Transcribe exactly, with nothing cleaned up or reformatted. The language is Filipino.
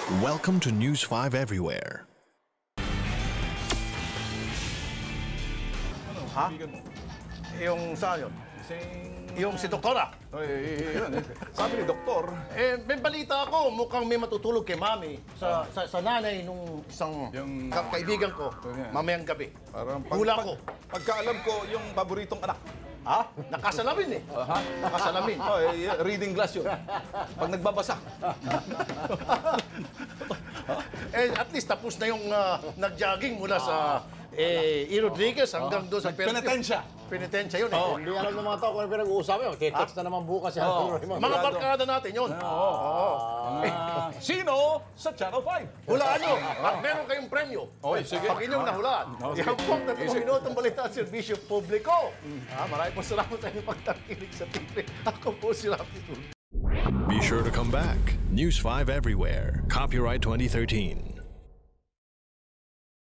Welcome to News five Everywhere. Ha? Yung saan yun? Yung si Doktora. Ay, yun, eh. Sabi ni Doktor, Eh, may balita ako, mukhang may matutulog kay Mami sa, sa, sa nanay nung isang Yung- ka- kaibigan ko Yan. mamayang gabi. parang Hula ko. Pagkaalam ko, yung paboritong anak. Ha? Nakasalamin eh. Ha? Nakasalamin. Oh, eh, reading glass yun. Pag nagbabasa. Eh, at least tapos na yung ah, nag-jogging mula sa eh, E. Rodriguez hanggang doon sa Perdio. Penitensya. Penitensya yun eh. Hindi alam ng mga tao kung ano pinag-uusapan. Magte-text na naman bukas si Harry Raymond. Mga barkada natin yun. Ah, sino sa Channel five? Hulaan nyo. At meron kayong premyo. Oy, sige. Pag inyong nahulaan. Oh, sige. Yan po ang tatlong minutong balita at serbisyo publiko. Ah, maraming po salamat sa inyong pagtakinig sa T V. Ako po si Rafi Tulfo. Be sure to come back. News five Everywhere. Copyright twenty thirteen.